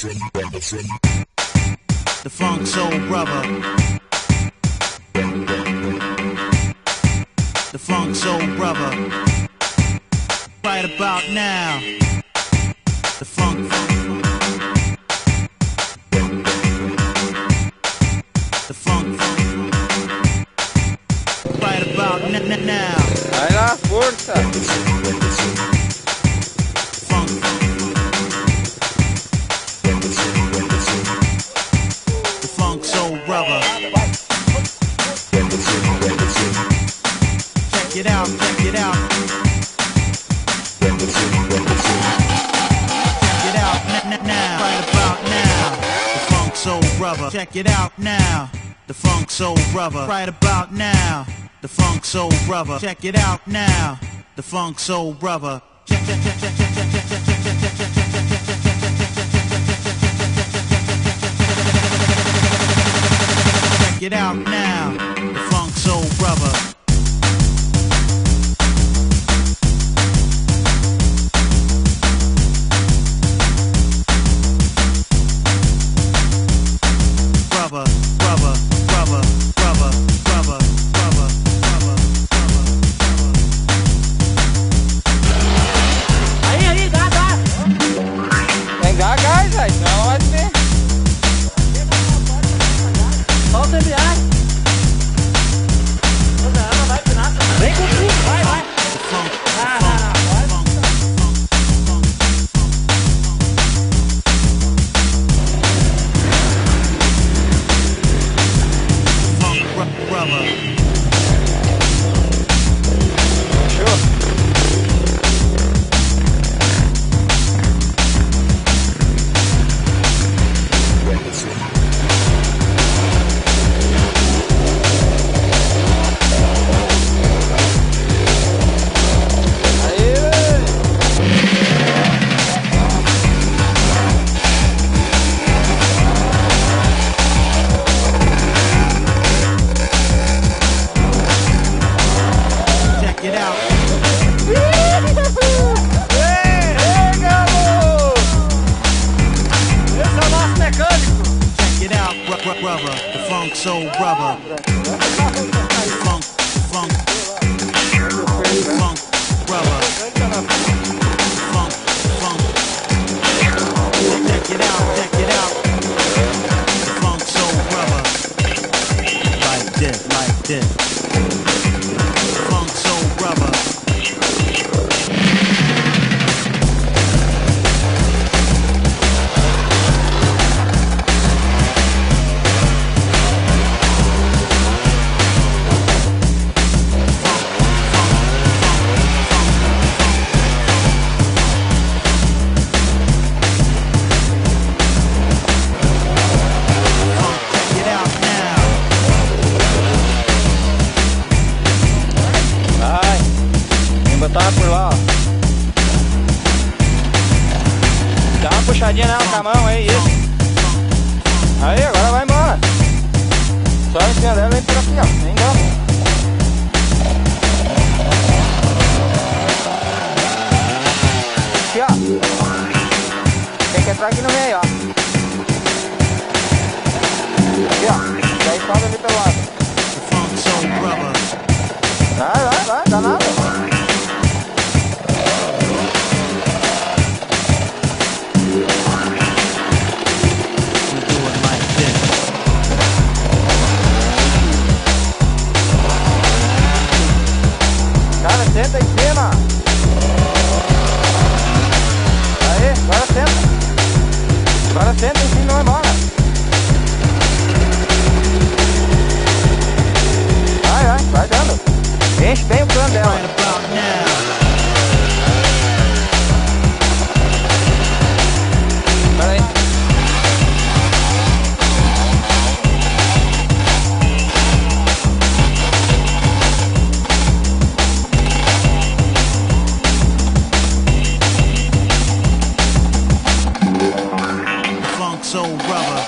The Funk Soul Brother. The Funk Soul Brother. Right about now. The Funk. The Funk. Right about now. Vai lá, força. Funk. The Funk Soul Brother. Check it out, check it out. Check it out now. Right about now. The Funk Soul Brother. Check it out now. The Funk Soul Brother. Right about now. The Funk Soul Brother. Check it out now. The Funk Soul Brother. Check it out now. The Funk Soul Brother. Brother, the Funk Soul Brother. Funk, funk, funk, brother. Funk, funk. Check it out, check it out. The Funk Soul Brother. Like this, like this. The Funk Soul Brother. Botar por lá, ó. Dá uma puxadinha nela com a mão aí, isso. Aí, agora vai embora. Só em cima dela e por aqui, ó. Nem dá. Aqui, ó. Tem que entrar aqui no meio, ó. Aqui, ó. Daí sobe ali pelo lado. Vai, dá nada. Cara, senta em cima. Aí, agora senta. Agora senta em cima e vai embora. Vai dando. Enche bem o cano dela. Pera aí. Funk Soul Brother.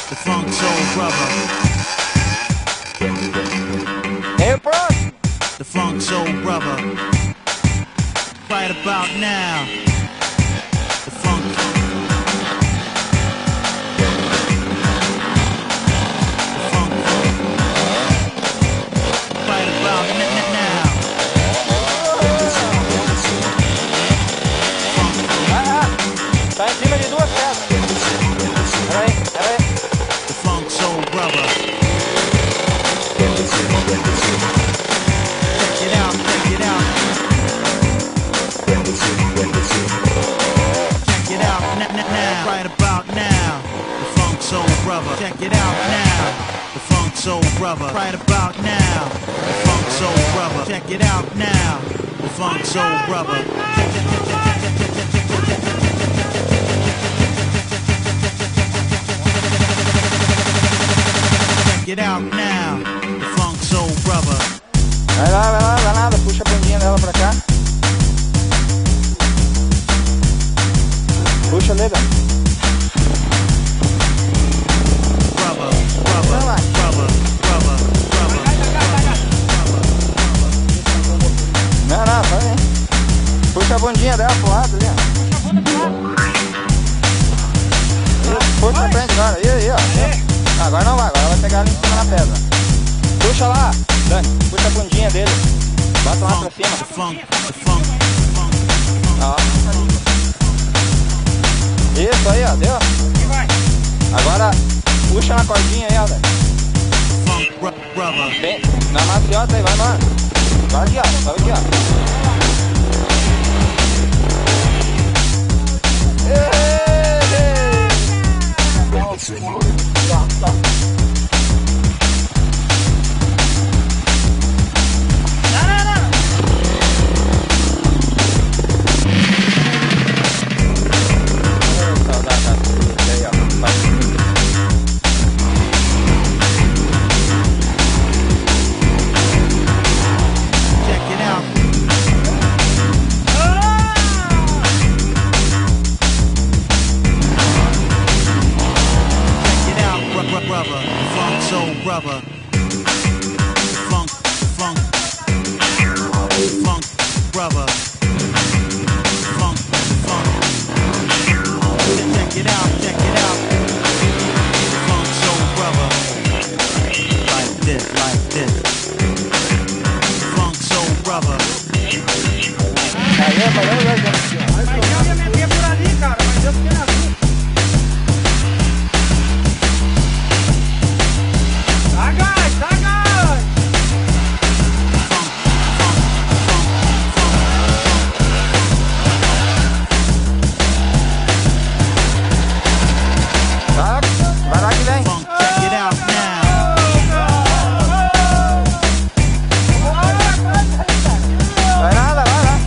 the Funk Soul Brother. Hey, próximo. The Funk Soul Brother. Right about now. The Funk. The Funk. Right about now. Tá em cima de duas pedras. Peraí. The Funk Soul Brother. Check it out, check it out. Check it out now. Right about now. The Funk Soul Brother. Check it out now. The Funk Soul Brother. Right about now. The Funk Soul Brother. Check it out now. The Funk Soul Brother. Check it out now. The Funk Soul Brother. Vai lá, nada. Puxa a bundinha dela pra cá. Puxa, nega. Brother, brother, Vai lá. brother, brother, brother. Não, vai aí. Puxa a bundinha dela pro lado ali, ó. Puxa pra frente agora. Aí, ó. Agora não vai, agora vai pegar ali em cima na pedra. Puxa lá, Dani. Puxa a bundinha dele. Bota lá pra The cima. funk, the funk, funk, Ó. Isso aí, ó. Deu? Agora puxa na cordinha aí, ó, Dani. funk, brother. Bem, na maciota aí, vai, mano. Vai aqui, ó. Sobe aqui, ó. Check it out. Check it out, brother. Funk Soul Brother. Funk, funk, funk, brother. Funk, funk. Check it out, check it out. Funk Soul Brother. Like this, like this. Funk Soul Brother. Aí, valeu, Mas eu me meter por ali, cara, mas eu fiquei na rua. Dá gás, dá gás! Tá, vai lá que vem. Funk, check it out now. Vai nada, vai lá.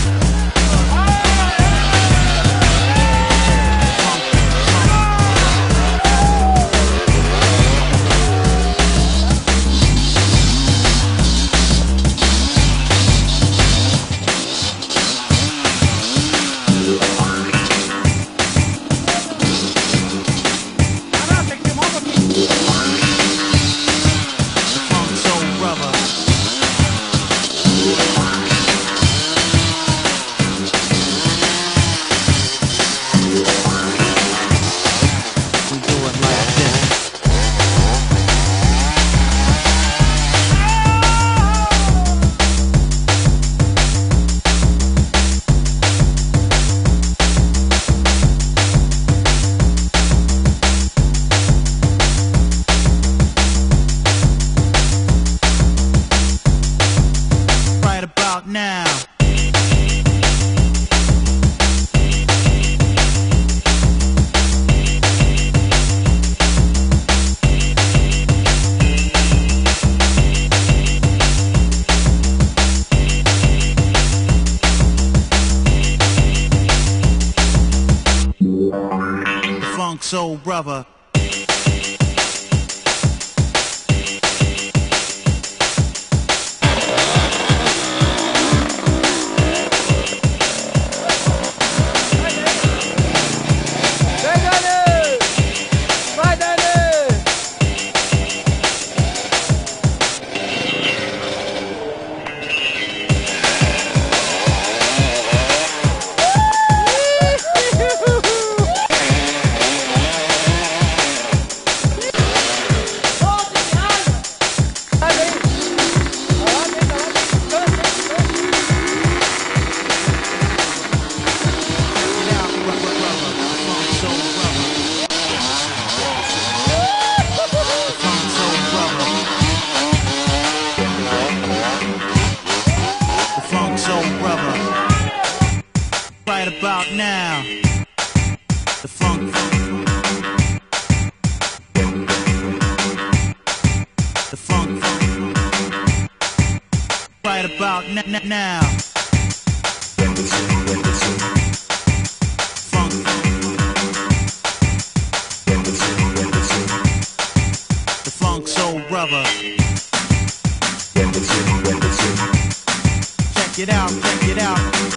Ah, não, tem que filmar um pouquinho. Funk Soul Brother. We do it like this. Right about now. The Funk Soul Brother. Vem, Dani! Vai, Dani! now. Funk. The Funk Soul Brother. Check it out, check it out.